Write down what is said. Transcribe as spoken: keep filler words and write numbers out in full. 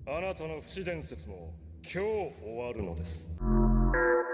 あなたの不死伝説も今日終わるのです。